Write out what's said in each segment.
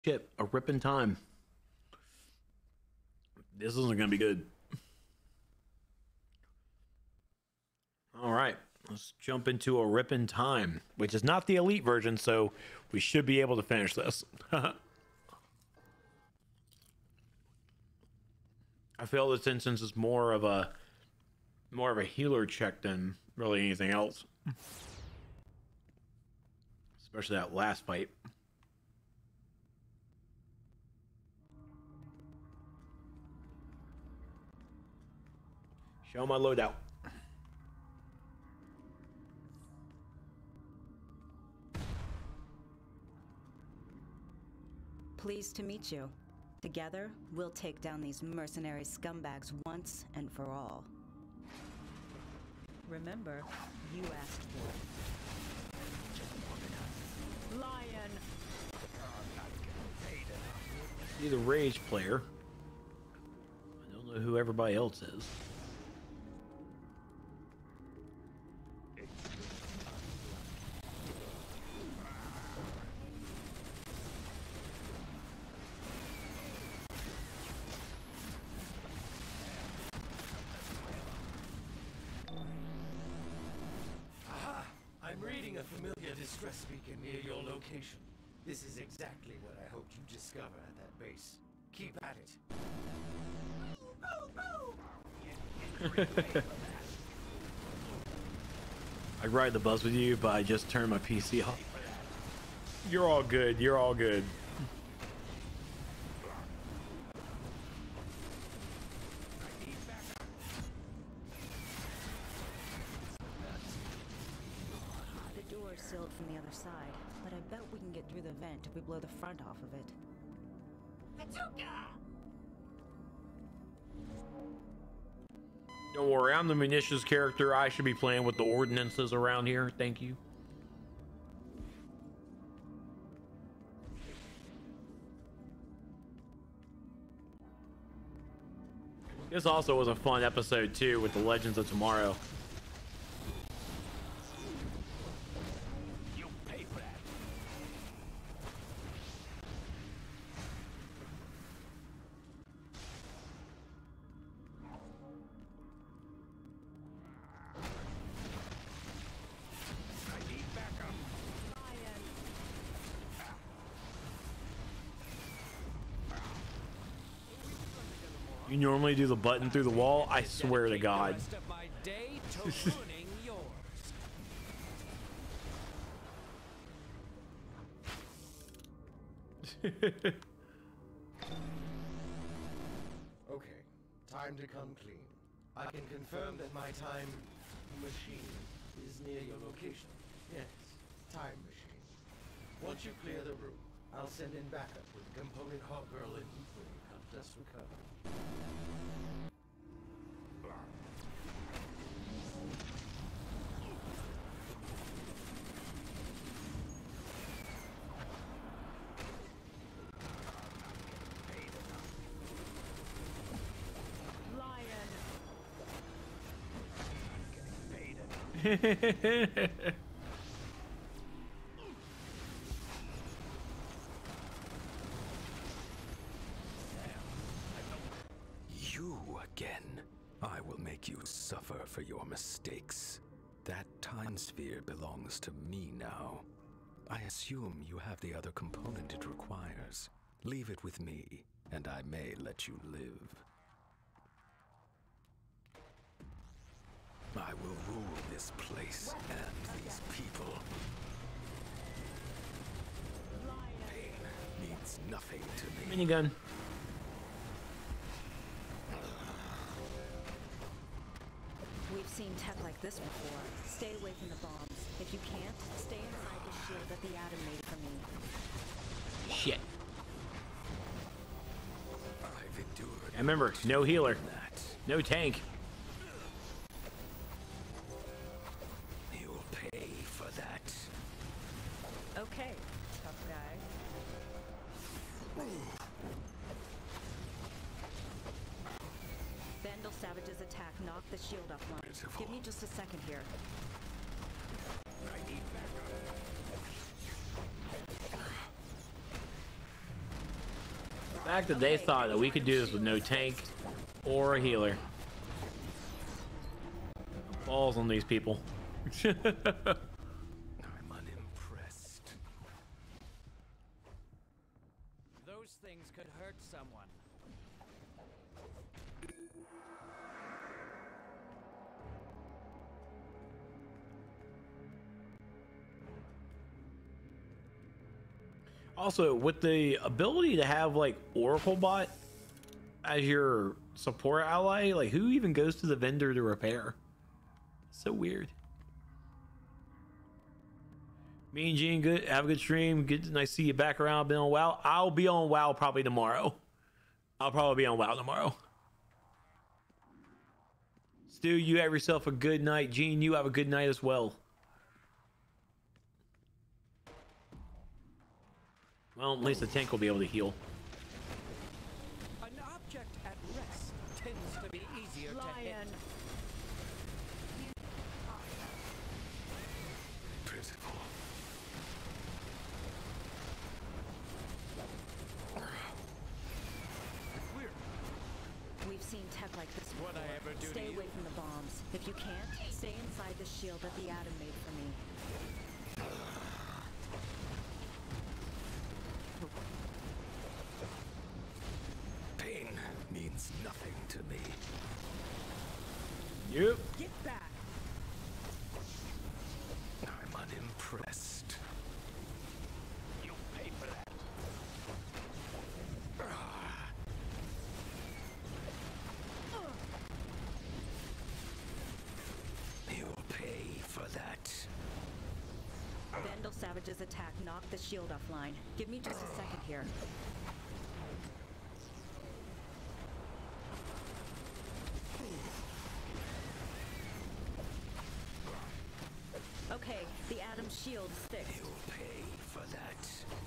Shit, a rip in time. This isn't gonna be good. All right, let's jump into a rip in time, which is not the elite version, so we should be able to finish this. I feel this instance is more of a healer check than really anything else. Especially that last fight. Show my loadout. Pleased to meet you. Together, we'll take down these mercenary scumbags once and for all. Remember, you asked for it. Lion! See the rage player. I don't know who everybody else is. Distress beacon near your location. This is exactly what I hoped you'd discover at that base. Keep at it. I ride the bus with you, but I just turned my PC off. You're all good. You're all good. From the other side, but I bet we can get through the vent if we blow the front off of it. Don't worry, I'm the munitions character. I should be playing with the ordinances around here. Thank you. This also was a fun episode too with the Legends of Tomorrow. You normally do the button through the wall? I swear to God. Okay, time to come clean. I can confirm that my time machine is near your location. Yes, time machine. Once you clear the room, I'll send in backup with the component Hawk Girl and Ethan have just recovered. You again. I will make you suffer for your mistakes. That time sphere belongs to me now. I assume you have the other component it requires. Leave it with me, and I may let you live. I will rule this place and these people. Pain means nothing to me. Minigun. We've seen tech like this before. Stay away from the bombs. If you can't, stay inside the shield that the Atom made for me. Shit. I've endured. And remember, no healer. No tank. You'll pay for that. Okay, tough guy. Vandal Savage's attack knocked the shield offline. Give me just a second here. I need backup. fact that they thought that we could do this with no tank or a healer. Balls on these people. I'm unimpressed. Those things could hurt someone. Also, with the ability to have like Oracle Bot as your support ally, like who even goes to the vendor to repair? So weird. Me and Gene, good. Have a good stream. Good. Nice to see you back around. Been on WoW. I'll be on WoW probably tomorrow. I'll probably be on WoW tomorrow. Stu, you have yourself a good night. Gene, you have a good night as well. Well, at least the tank will be able to heal. An object at rest tends to be easier to hit. Pitiful. We've seen tech like this before. Would I ever do to Stay you? away from the bombs. If you can't, stay inside the shield that the Atom made for me. Pain means nothing to me. Yep. Get back! I'm unimpressed. You pay for that. You'll pay for that. Vandal Savage's attack knocked the shield offline. Give me just a second here. Okay, the Atom shield is fixed. You'll pay for that.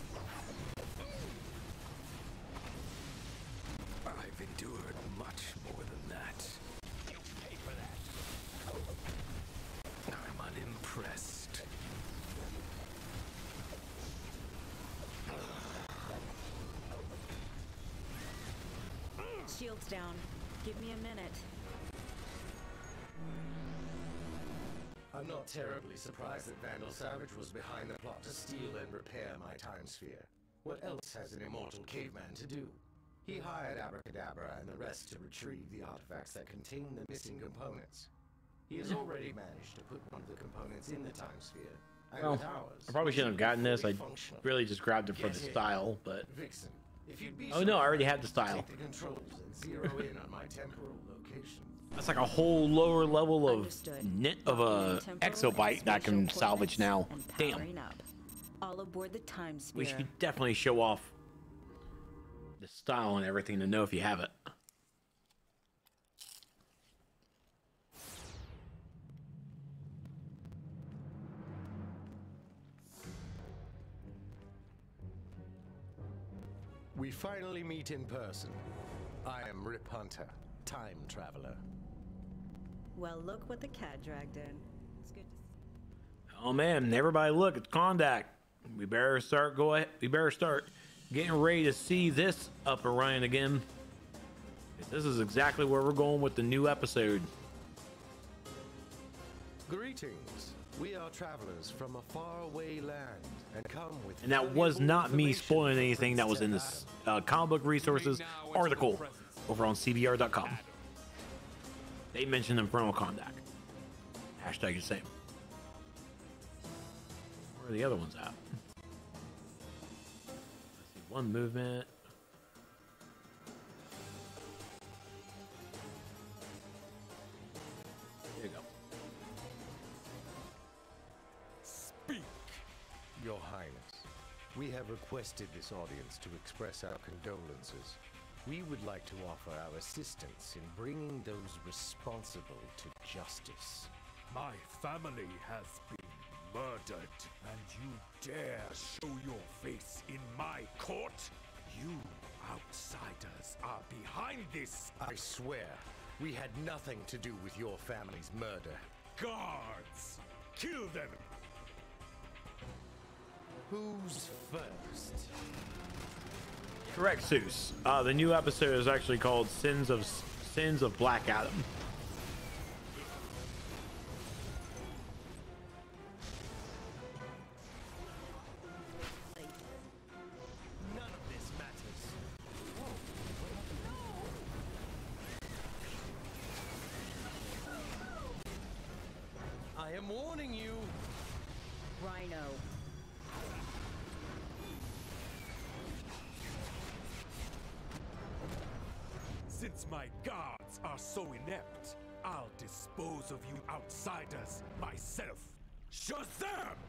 I've endured much more than that. You pay for that. I'm unimpressed. Shield's down. Give me a minute. I'm not terribly surprised that Vandal Savage was behind the plot to steal and repair my time sphere. What else has an immortal caveman to do? He hired Abracadabra and the rest to retrieve the artifacts that contain the missing components. He has already managed to put one of the components in the time sphere. And Well, with ours, I probably shouldn't have gotten this. I fully functional. really just grabbed it for the Get in. style, but Vixen, if you'd be Oh, so no, I already kind, had the style. Take the controls and zero in on my temporal location. that's like a whole lower level of Understood. knit of Locking a in temporal exobyte and that I can spatial salvage now. coordinates and Damn. powering up. All aboard the time sphere. We should definitely show off the style and everything to know if you have it. We finally meet in person. I am Rip Hunter, time traveler. Well, look what the cat dragged in. It's good to see. Oh man, everybody look, it's Kondak. We better start getting ready to see this up and running again. This is exactly where we're going with the new episode. Greetings. We are travelers from a faraway land and come with. And that was not me spoiling anything that was in this comic book resources article over on CBR.com. They mentioned Infernal Kondak. Hashtag the same. Where are the other ones at? Let's see, one movement. There you go. Speak, Your Highness. We have requested this audience to express our condolences. We would like to offer our assistance in bringing those responsible to justice. My family has been murdered, and you dare show your face in my court? You outsiders are behind this. I swear, we had nothing to do with your family's murder. Guards, kill them. Who's first? Correct, Seuss. The new episode is actually called Sins of Black Adam. None of this matters. I am warning you. Rhino. Since my guards are so inept, I'll dispose of you outsiders myself. Shazam!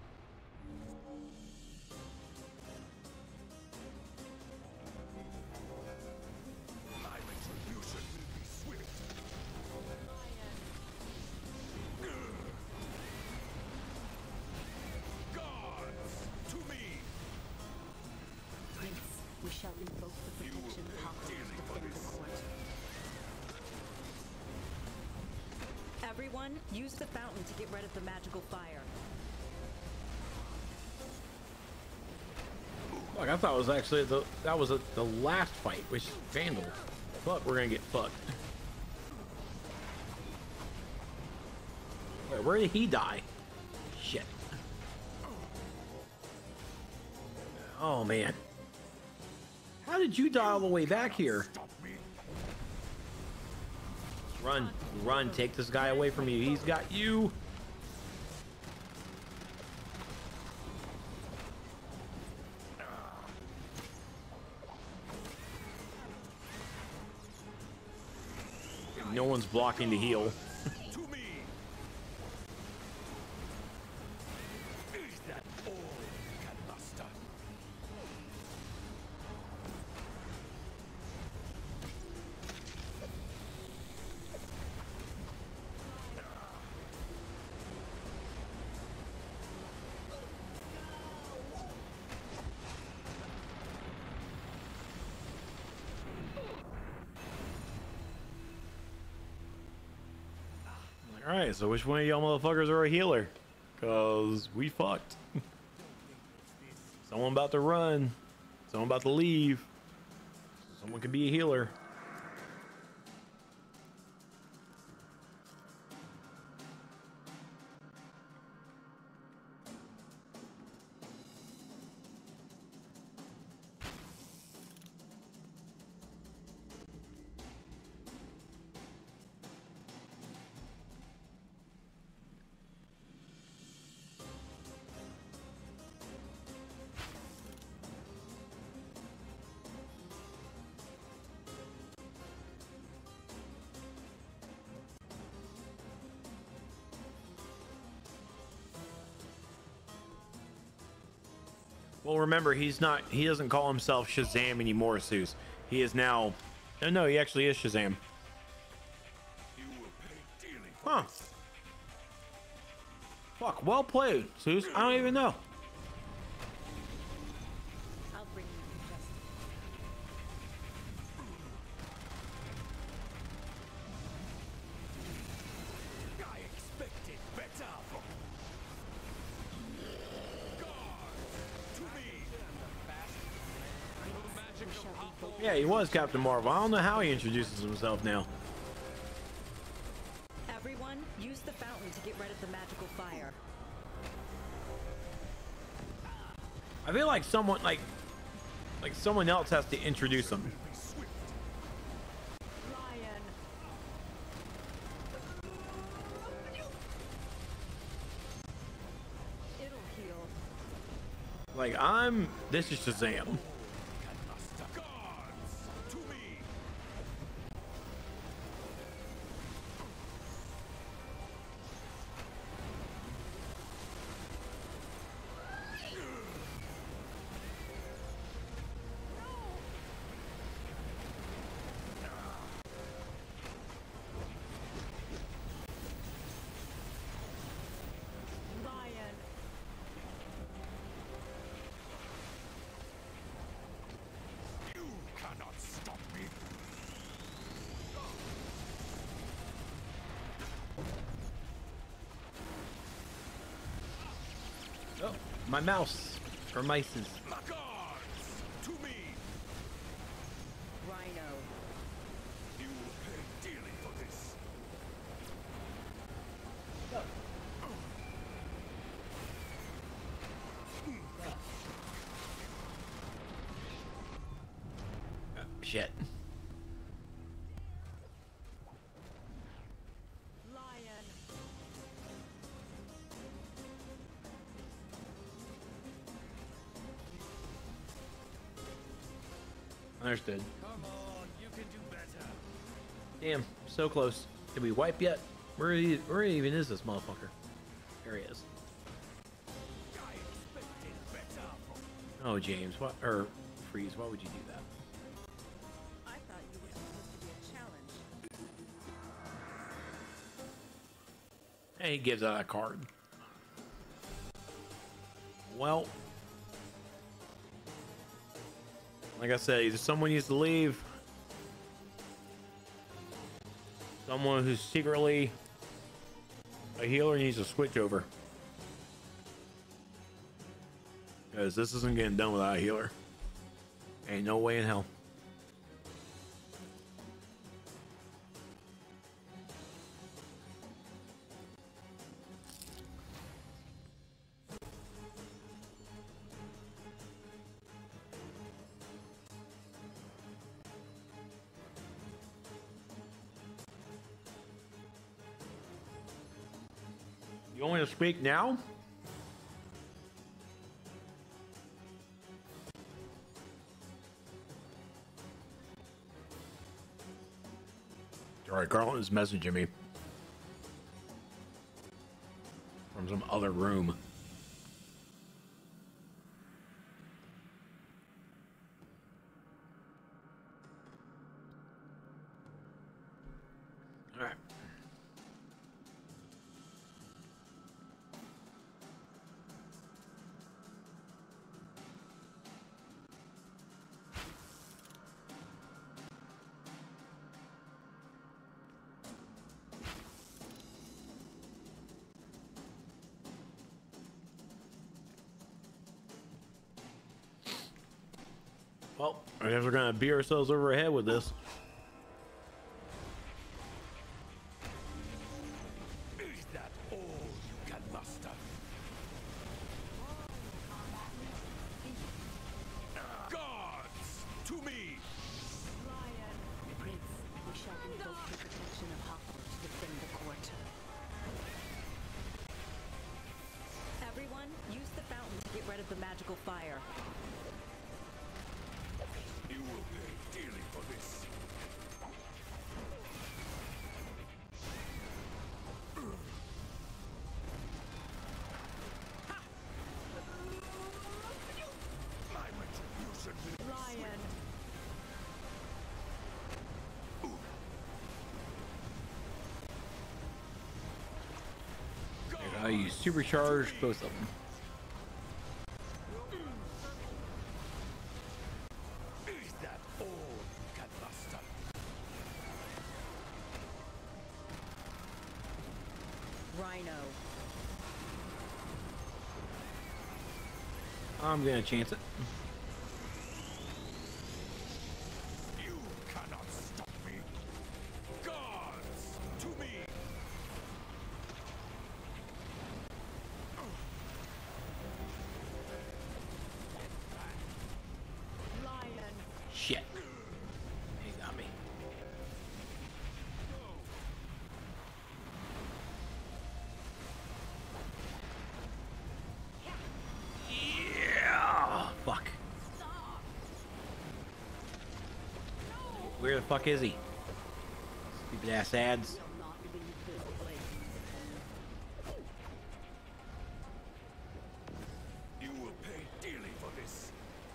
My retribution will be swift. Guards, to me! Prince, we shall invoke the protection possible to defend the court. Everyone, use the fountain to get rid of the magical fire. Fuck, I thought it was actually the last fight, which is Vandal. Fuck, we're gonna get fucked. Wait, where did he die? Shit. Oh man. How did you die all the way back here? Run, run, take this guy away from you. He's got you. No one's blocking the heal. To me! Is that all you can muster? Alright, so which one of y'all motherfuckers are a healer? Cause we fucked. Someone about to run. Someone about to leave. Someone can be a healer. Well, remember, he doesn't call himself Shazam anymore, Seuss. He is now, no, he actually is Shazam. Huh. Fuck, well played, Seuss. I don't even know. I'll bring you to justice. I expected better. To me! Yeah, he was Captain Marvel. I don't know how he introduces himself now. Everyone, use the fountain to get rid of the magical fire. I feel like someone, like someone else has to introduce him. Lion. It'll heal. Like, this is Shazam. To me! Lion. You cannot stop me! Oh, my mouse. Or mices. My guards! To me! Shit. Lion. Understood. Come on, you can do better. Damn, so close. Did we wipe yet? Where even is this motherfucker? There he is. I expected better. Oh, James, what? Or Freeze, why would you do that? I thought you were supposed to be a challenge. And he gives out a card. Well, like I said, either someone needs to leave, someone who's secretly a healer needs to switch over. Because this isn't getting done without a healer. Ain't no way in hell. You want me to speak now? Alright, Carlton is messaging me from some other room. Alright. Well, I guess we're gonna beat ourselves over the head with this. Is that all you can muster? Guards, to me! Prince, we shall invoke the protection of Hawkwood to defend the court. Everyone, use the fountain to get rid of the magical fire. You will pay dearly for this. My retribution will Lion. You supercharge both of them. Is that all you can muster? Rhino. I'm gonna chance it. You cannot stop me. Guards, to me! Lion. Shit. He got me. Yeah. Fuck. Where the fuck is he? Stupid ass ads. You will pay dearly for this.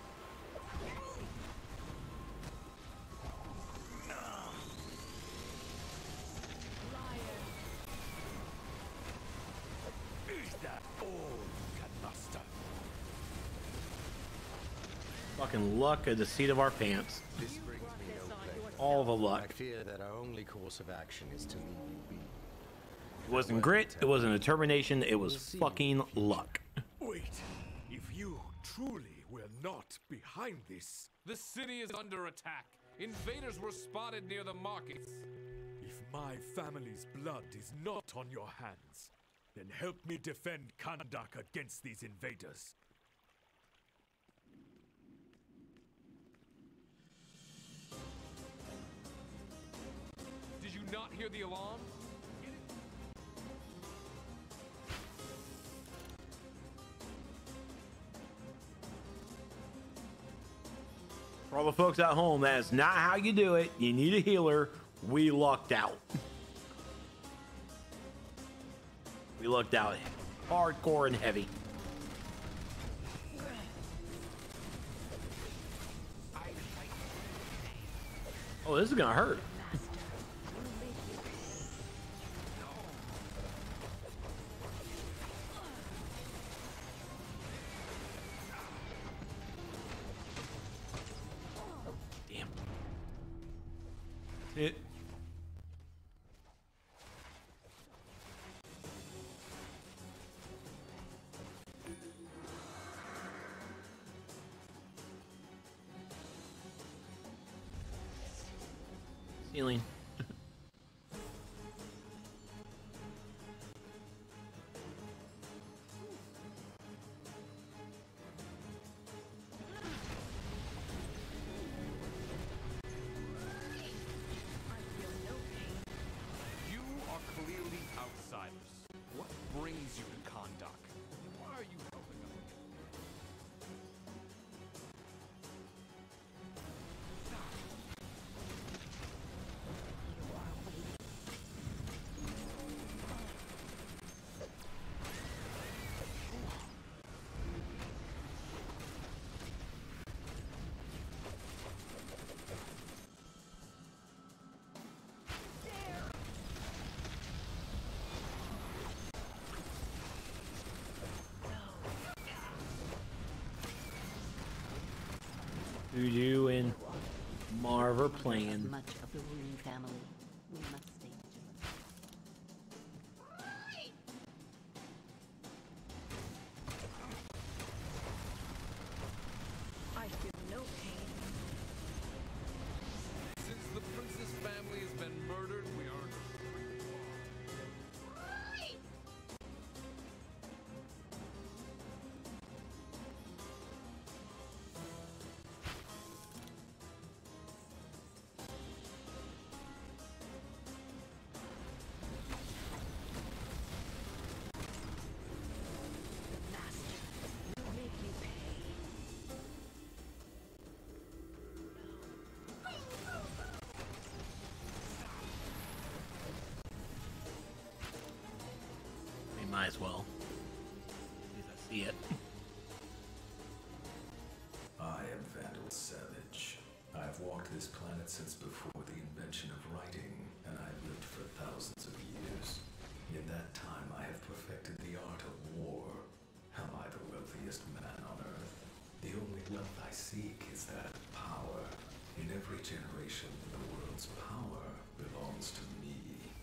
Is that all you can muster? Fucking luck of the seat of our pants. This brings me no pleasure. All the I luck. fear that our only course of action is to leave you be. It wasn't grit, it wasn't determination, it was fucking luck. Wait, if you truly were not behind this, The city is under attack. Invaders were spotted near the markets. if my family's blood is not on your hands, then help me defend Kandak against these invaders. not hear the alarm? For all the folks at home, that is not how you do it. You need a healer. We lucked out. We lucked out hardcore and heavy. Oh, this is gonna hurt. Damn. It. Ceiling. You are clearly outsiders. What brings you to Kahndaq? Why are you helping us? Voodoo and Marv are playing. Much of the ruling family. We must stay vigilant. I feel no pain. Since the princess family has been murdered, we are Make me pay. We might as well. At least I see it. I am Vandal Savage. I have walked this planet since before the invention of writing, and I have lived for thousands of years. In that time, I have perfected the art of war. Am I the wealthiest man on Earth? The only wealth I seek is that of power. In every generation, the world's power belongs to me.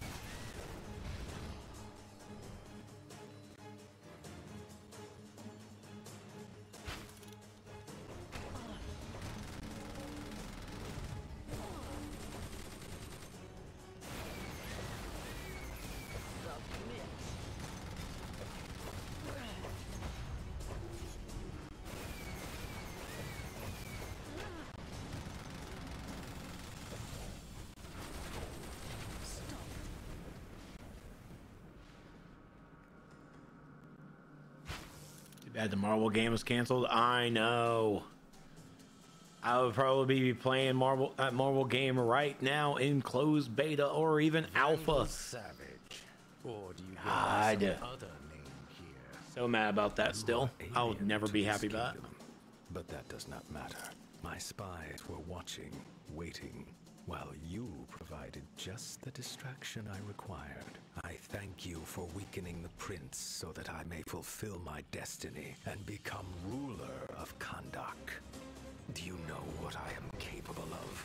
Too bad the Marvel game was canceled. I know. I would probably be playing Marvel game right now in closed beta or even alpha. Savage. Or do you go God. by some other name here? So mad about that still. You are I'll alien never to be this happy about that. kingdom, but that does not matter. My spies were watching, waiting, while you provided just the distraction I required. I thank you for weakening the prince so that I may fulfill my destiny and become ruler of Kahndaq. Do you know what I am capable of?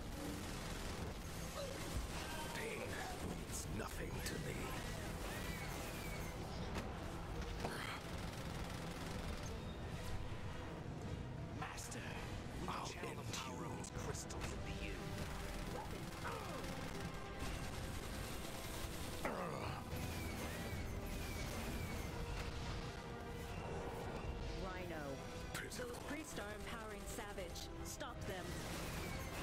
Pain means nothing to me. Master, I'll end you. crystals into you. Rhino. Those priests are empowering Savage. Stop them.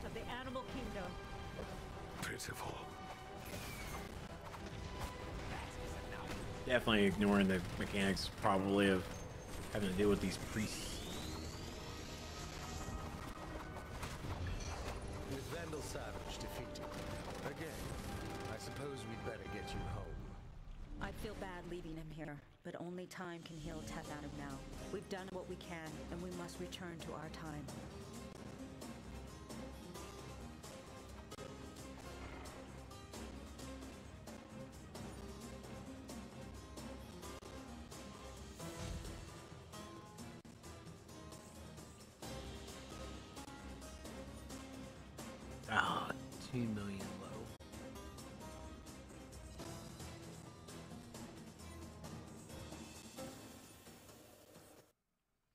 of the animal kingdom. Pitiful. Definitely ignoring the mechanics, probably, of having to deal with these priests. With Vandal Savage defeated, again, I suppose we'd better get you home. I feel bad leaving him here, but only time can heal Teth out of now. We've done what we can, and we must return to our time. Ah, 2 million.